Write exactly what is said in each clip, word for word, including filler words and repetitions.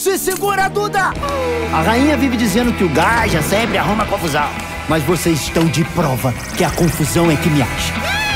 Se segura, Duda! A rainha vive dizendo que o Gaja sempre arruma confusão. Mas vocês estão de prova que a confusão é que me acha.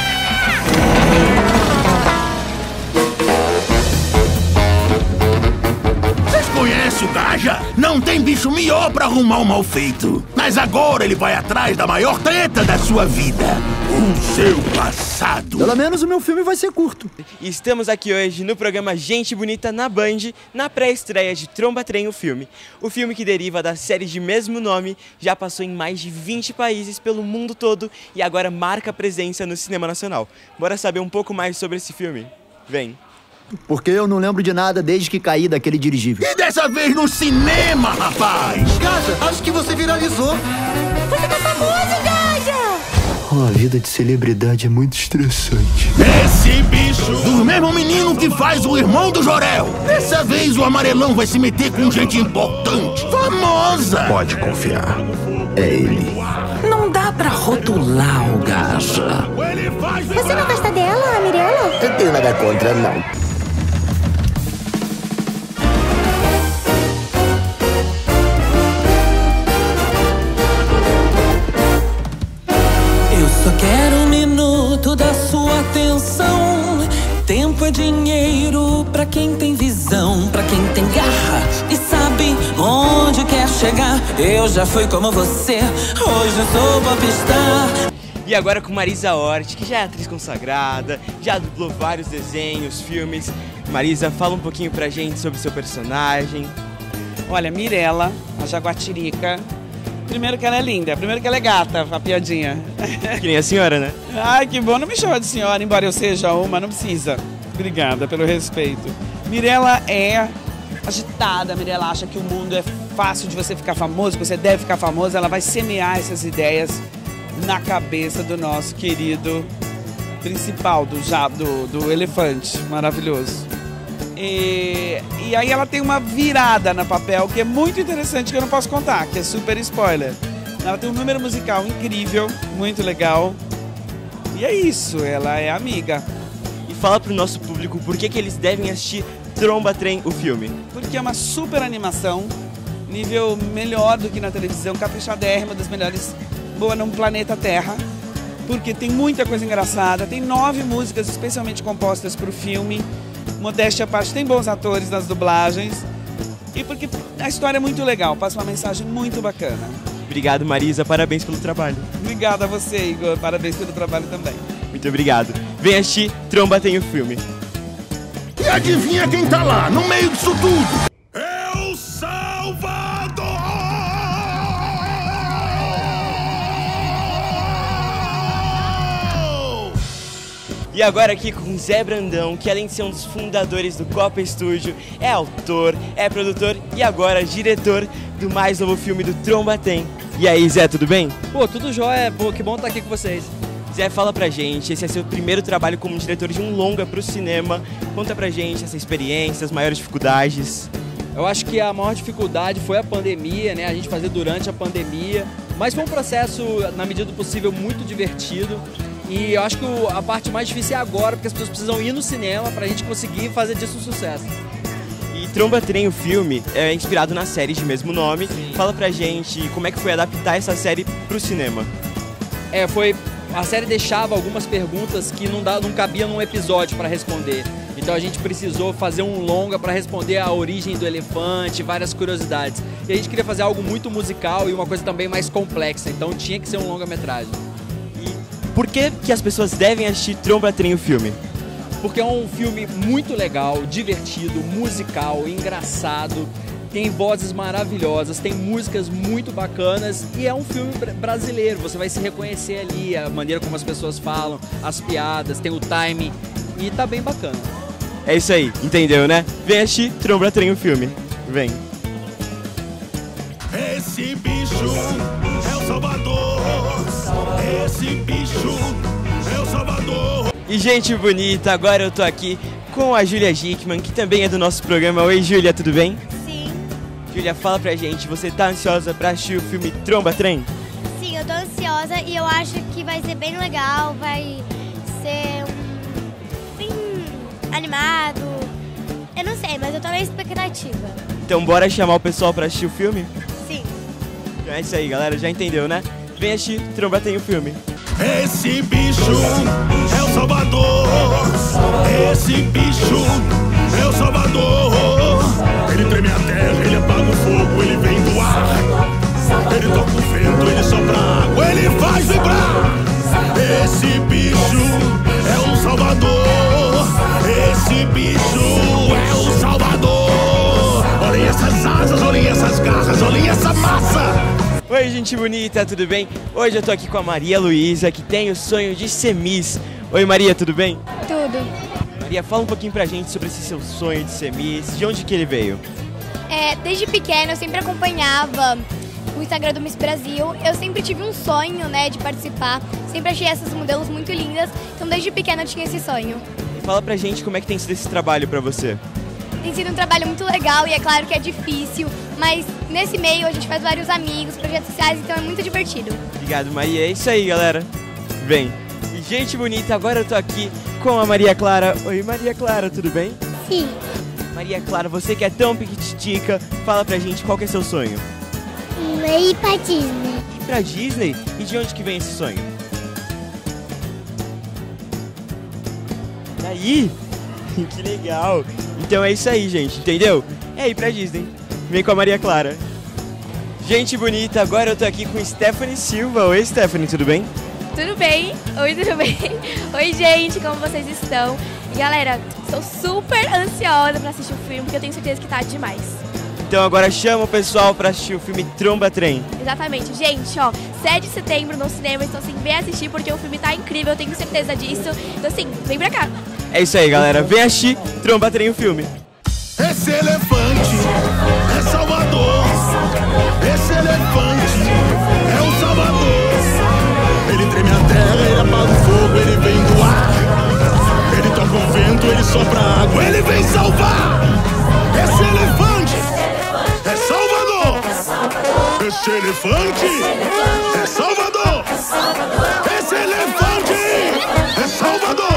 Vocês conhecem o Gaja? Não tem bicho melhor pra arrumar um mal feito. Mas agora ele vai atrás da maior treta da sua vida. O seu passado. Pelo menos o meu filme vai ser curto. E estamos aqui hoje no programa Gente Bonita na Band, na pré-estreia de Tromba Trem, o filme. O filme que deriva da série de mesmo nome, já passou em mais de vinte países pelo mundo todo e agora marca presença no cinema nacional. Bora saber um pouco mais sobre esse filme? Vem. Porque eu não lembro de nada desde que caí daquele dirigível. E dessa vez no cinema, rapaz! Gaja, acho que você viralizou. Você tá famoso, Gaja! Oh, a vida de celebridade é muito estressante. Esse bicho do mesmo menino que faz o irmão do Jorel. Dessa vez o amarelão vai se meter com gente importante, famosa. Pode confiar. É ele. Não dá pra rotular o Gaja. Você não gosta dela, Mirella? Eu tenho nada contra, não. Só quero um minuto da sua atenção. Tempo é dinheiro pra quem tem visão, pra quem tem garra e sabe onde quer chegar. Eu já fui como você, hoje eu sou popstar. E agora com Marisa Hort, que já é atriz consagrada, já dublou vários desenhos, filmes. Marisa, fala um pouquinho pra gente sobre seu personagem. Olha, Mirella, a Jaguatirica. Primeiro que ela é linda, primeiro que ela é gata, a piadinha. Que nem a senhora, né? Ai, que bom, não me chama de senhora, embora eu seja uma, não precisa. Obrigada pelo respeito. Mirella é agitada, Mirella acha que o mundo é fácil de você ficar famoso, que você deve ficar famoso, ela vai semear essas ideias na cabeça do nosso querido principal, do, do, do elefante, maravilhoso. E, e aí ela tem uma virada no papel que é muito interessante, que eu não posso contar, que é super spoiler. Ela tem um número musical incrível, muito legal. E é isso, ela é amiga. E fala pro nosso público por que, que eles devem assistir Tromba Trem, o filme. Porque é uma super animação, nível melhor do que na televisão, caprichadérrima, das melhores, boa no planeta Terra. Porque tem muita coisa engraçada, tem nove músicas especialmente compostas pro filme. Modéstia à parte, tem bons atores nas dublagens e porque a história é muito legal, passa uma mensagem muito bacana. Obrigado, Marisa, parabéns pelo trabalho. Obrigada a você, Igor, parabéns pelo trabalho também. Muito obrigado. Vem assistir Tromba Tem o filme. E adivinha quem tá lá, no meio disso tudo? É o Salvador! E agora aqui com Zé Brandão, que além de ser um dos fundadores do Copa Estúdio, é autor, é produtor e agora diretor do mais novo filme do Tromba Tem. E aí, Zé, tudo bem? Pô, tudo jóia, pô, que bom estar aqui com vocês. Zé, fala pra gente, esse é seu primeiro trabalho como diretor de um longa pro cinema. Conta pra gente essa experiência, as maiores dificuldades. Eu acho que a maior dificuldade foi a pandemia, né? A gente fazer durante a pandemia, mas foi um processo, na medida do possível, muito divertido. E eu acho que a parte mais difícil é agora, porque as pessoas precisam ir no cinema pra gente conseguir fazer disso um sucesso. E Tromba Trem, o filme, é inspirado na série de mesmo nome. Sim. Fala pra gente como é que foi adaptar essa série pro cinema. É, foi... A série deixava algumas perguntas que não, dá, não cabia num episódio para responder. Então a gente precisou fazer um longa para responder a origem do elefante, várias curiosidades. E a gente queria fazer algo muito musical e uma coisa também mais complexa, então tinha que ser um longa-metragem. E por que que as pessoas devem assistir Tromba Trem, o filme? Porque é um filme muito legal, divertido, musical, engraçado. Tem vozes maravilhosas, tem músicas muito bacanas e é um filme brasileiro, você vai se reconhecer ali, a maneira como as pessoas falam, as piadas, tem o timing e tá bem bacana. É isso aí, entendeu, né? Vem assistir Tromba Trem, o filme. Vem. Esse bicho é o Salvador. Esse bicho é o Salvador. E gente bonita, agora eu tô aqui com a Júlia Gickman, que também é do nosso programa. Oi, Júlia, tudo bem? Júlia, fala pra gente, você tá ansiosa pra assistir o filme Tromba Trem? Sim, eu tô ansiosa e eu acho que vai ser bem legal, vai ser um... bem animado. Eu não sei, mas eu tô na expectativa. Então bora chamar o pessoal pra assistir o filme? Sim. Então é isso aí, galera, já entendeu, né? Vem assistir Tromba Trem o filme. Esse bicho é o Salvador. Esse bicho é o Salvador. Ele treme a terra, ele apaga o fogo, ele vem do ar. Ele toca o vento, ele sopra água, ele faz vibrar. Esse bicho é o Salvador. Esse bicho é o Salvador. Olhem essas asas, olhem essas garras, olhem essa massa. Oi, gente bonita, tudo bem? Hoje eu tô aqui com a Maria Luísa, que tem o sonho de ser Miss. Oi, Maria, tudo bem? Tudo. Maria, fala um pouquinho pra gente sobre esse seu sonho de ser Miss, de onde que ele veio? É, desde pequena eu sempre acompanhava o Instagram do Miss Brasil. Eu sempre tive um sonho, né, de participar. Sempre achei essas modelos muito lindas. Então desde pequena eu tinha esse sonho. E fala pra gente como é que tem sido esse trabalho pra você. Tem sido um trabalho muito legal e é claro que é difícil, mas nesse meio a gente faz vários amigos, projetos sociais, então é muito divertido. Obrigado, Maria. É isso aí, galera. Vem. E gente bonita, agora eu tô aqui com a Maria Clara. Oi, Maria Clara, tudo bem? Sim. Maria Clara, você que é tão piquitica, fala pra gente qual que é seu sonho. Ir pra Disney. Ir pra Disney? E de onde que vem esse sonho? Daí? Que legal. Então é isso aí, gente, entendeu? É ir pra Disney. Vem com a Maria Clara. Gente bonita, agora eu tô aqui com Stephanie Silva. Oi, Stephanie, tudo bem? Tudo bem? Oi, tudo bem? Oi, gente, como vocês estão? E galera, estou super ansiosa pra assistir o filme, porque eu tenho certeza que tá demais. Então agora chama o pessoal pra assistir o filme Tromba Trem. Exatamente, gente, ó, sete de setembro no cinema, então assim, vem assistir porque o filme tá incrível, eu tenho certeza disso. Então assim, vem pra cá. É isso aí, galera, vem assistir Tromba Trem o filme. Esse elefante é Salvador. Esse elefante é o Salvador. Ele treme a terra, ele apaga o fogo, ele vem do ar. Ele toca o vento, ele sopra água, ele vem salvar. Esse elefante é Salvador. Esse elefante é Salvador. Esse elefante é Salvador.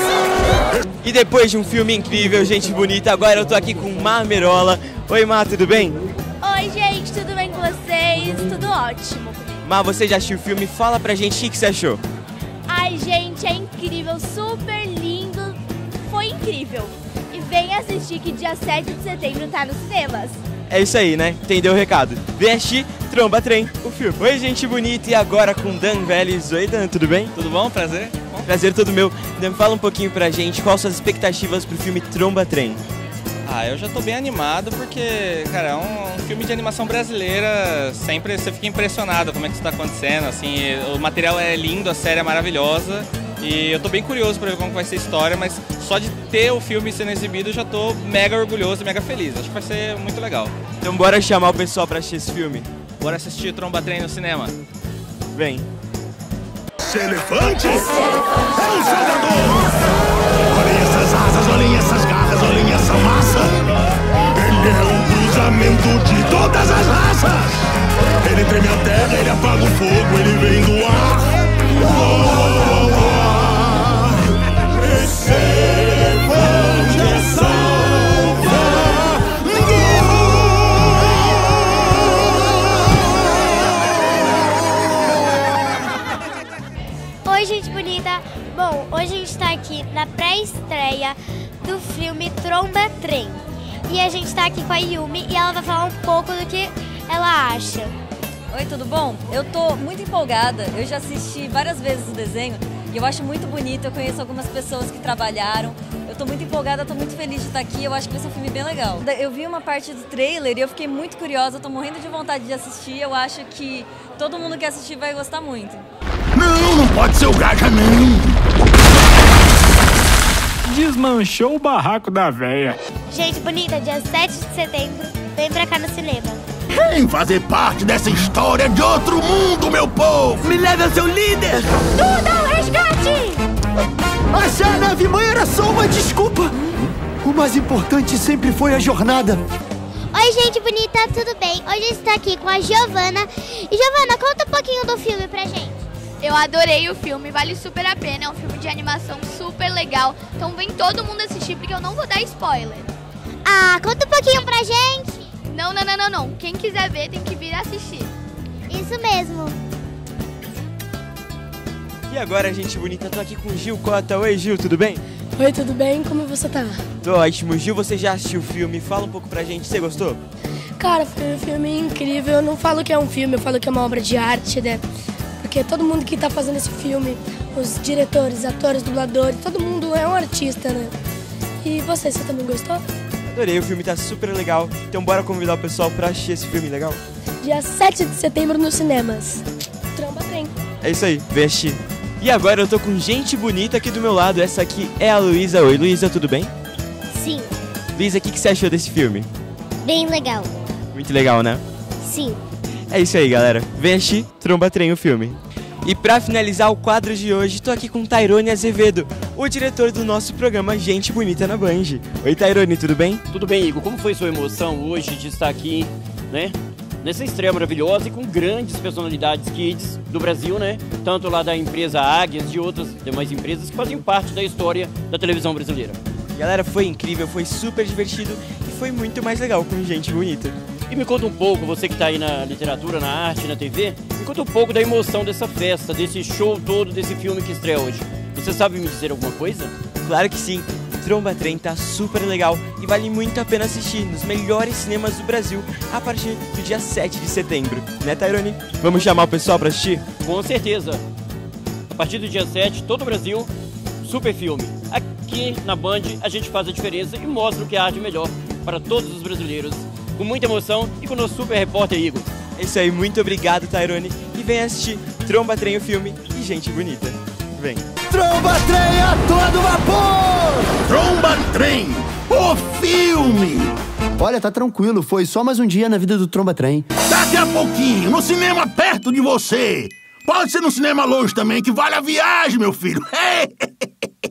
E depois de um filme incrível, gente bonita, agora eu tô aqui com Má Merola. Oi, Má, tudo bem? Oi, gente, tudo bem com vocês? Tudo ótimo. Má, você já assistiu o filme? Fala pra gente o que, que você achou. Ai, gente, é incrível, super lindo. Foi incrível. E vem assistir que dia sete de setembro tá nos cinemas. É isso aí, né? Entendeu o recado? Vem assistir Tromba Trem, o filme. Oi, gente bonita, e agora com Dan Vélez. Oi, Dan, tudo bem? Tudo bom? Prazer. Bom. Prazer todo meu. Dan, fala um pouquinho pra gente, quais são as expectativas pro filme Tromba Trem? Ah, eu já tô bem animado porque, cara, é um, um filme de animação brasileira, sempre você fica impressionado como é que isso tá acontecendo, assim, o material é lindo, a série é maravilhosa e eu tô bem curioso pra ver como vai ser a história, mas só de ter o filme sendo exibido eu já tô mega orgulhoso e mega feliz, acho que vai ser muito legal. Então bora chamar o pessoal pra assistir esse filme? Bora assistir Tromba Trem no cinema. Vem. Esse elefante é o Salvador. Olhem essas asas, olhem essas garras, olhem essa massa. Ele é um cruzamento de todas as raças. Ele treme a terra, ele apaga o fogo, ele vem do ar. Oh, oh, oh. Esse elefante é Salvador. Oi, gente bonita. Bom, hoje a gente tá aqui na pré-estreia do filme Tromba Trem. E a gente tá aqui com a Yumi e ela vai falar um pouco do que ela acha. Oi, tudo bom? Eu tô muito empolgada. Eu já assisti várias vezes o desenho e eu acho muito bonito. Eu conheço algumas pessoas que trabalharam. Eu tô muito empolgada, tô muito feliz de estar aqui. Eu acho que vai ser um filme bem legal. Eu vi uma parte do trailer e eu fiquei muito curiosa. Eu tô morrendo de vontade de assistir. Eu acho que todo mundo que assistir vai gostar muito. Não, não pode ser o Gaga, não. Desmanchou o barraco da véia. Gente bonita, dia sete de setembro, vem pra cá no cinema. Vem fazer parte dessa história de outro mundo, meu povo. Me leve ao seu líder. Tudo ao resgate! Achar a nave mãe era só uma desculpa. O mais importante sempre foi a jornada. Oi, gente bonita, tudo bem? Hoje eu estou aqui com a Giovana. E Giovana, conta um pouquinho do filme pra gente. Eu adorei o filme, vale super a pena, é um filme de animação super legal. Então vem todo mundo assistir porque eu não vou dar spoiler. Ah, conta um pouquinho pra gente. Não, não, não, não, não. Quem quiser ver tem que vir assistir. Isso mesmo. E agora, gente bonita, tô aqui com o Gil Cota. Oi, Gil, tudo bem? Oi, tudo bem? Como você tá? Tô ótimo. Gil, você já assistiu o filme? Fala um pouco pra gente, você gostou? Cara, foi um filme incrível. Eu não falo que é um filme, eu falo que é uma obra de arte, né? Porque todo mundo que tá fazendo esse filme, os diretores, atores, dubladores, todo mundo é um artista, né? E você, você também gostou? Adorei, o filme tá super legal. Então bora convidar o pessoal pra assistir esse filme, legal? Dia sete de setembro nos cinemas. Tromba Trem. É isso aí, vem assistir. E agora eu tô com gente bonita aqui do meu lado. Essa aqui é a Luísa. Oi, Luísa, tudo bem? Sim. Luísa, o que, que você achou desse filme? Bem legal. Muito legal, né? Sim. É isso aí, galera. Vem assistir Tromba Trem, o filme. E pra finalizar o quadro de hoje, tô aqui com Tairone Azevedo, o diretor do nosso programa Gente Bonita na Band. Oi, Tairone, tudo bem? Tudo bem, Igor. Como foi sua emoção hoje de estar aqui, né? Nessa estreia maravilhosa e com grandes personalidades kids do Brasil, né? Tanto lá da empresa Águias e de outras demais empresas que fazem parte da história da televisão brasileira. Galera, foi incrível, foi super divertido e foi muito mais legal com gente bonita. E me conta um pouco, você que está aí na literatura, na arte, na T V, me conta um pouco da emoção dessa festa, desse show todo, desse filme que estreia hoje. Você sabe me dizer alguma coisa? Claro que sim. Tromba Trem tá super legal e vale muito a pena assistir nos melhores cinemas do Brasil a partir do dia sete de setembro. Né, Tairone? Vamos chamar o pessoal pra assistir? Com certeza. A partir do dia sete, todo o Brasil, super filme. Aqui na Band a gente faz a diferença e mostra o que há de melhor para todos os brasileiros. Com muita emoção e com o nosso super repórter Igor. É isso aí, muito obrigado, Tairone. E vem assistir Tromba Trem, o filme e gente bonita. Vem. Tromba Trem a todo vapor! Tromba Trem, o filme! Olha, tá tranquilo, foi só mais um dia na vida do Tromba Trem. Daqui a pouquinho, no cinema perto de você. Pode ser no cinema longe também, que vale a viagem, meu filho.